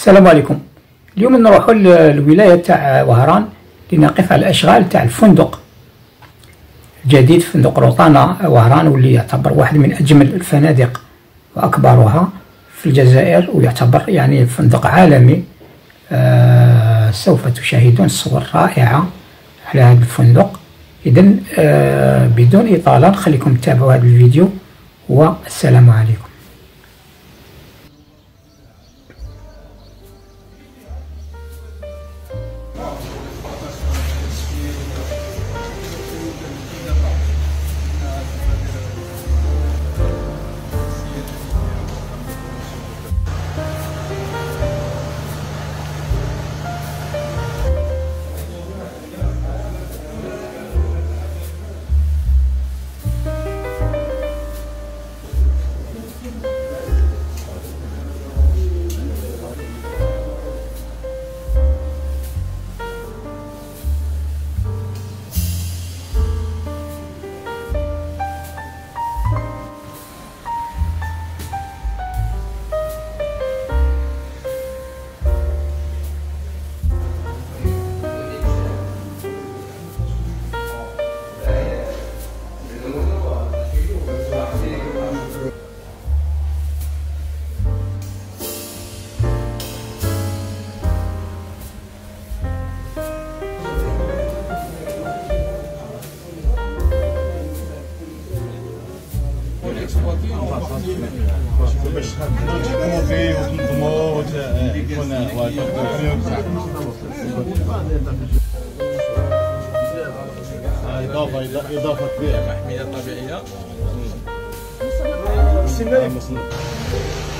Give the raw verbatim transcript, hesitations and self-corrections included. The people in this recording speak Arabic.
السلام عليكم. اليوم نروحوا للولاية تاع وهران لنقف على الأشغال تاع الفندق الجديد، فندق روطانا وهران، واللي يعتبر واحد من أجمل الفنادق وأكبرها في الجزائر، ويعتبر يعني فندق عالمي. آه سوف تشاهدون صور رائعة على هذا الفندق. إذن آه بدون إطالة خليكم تتابعوا هذا الفيديو، والسلام عليكم. باش نتحكموا فيه وتنظموا ويكون اضافه اضافه كبيره، محميه طبيعيه.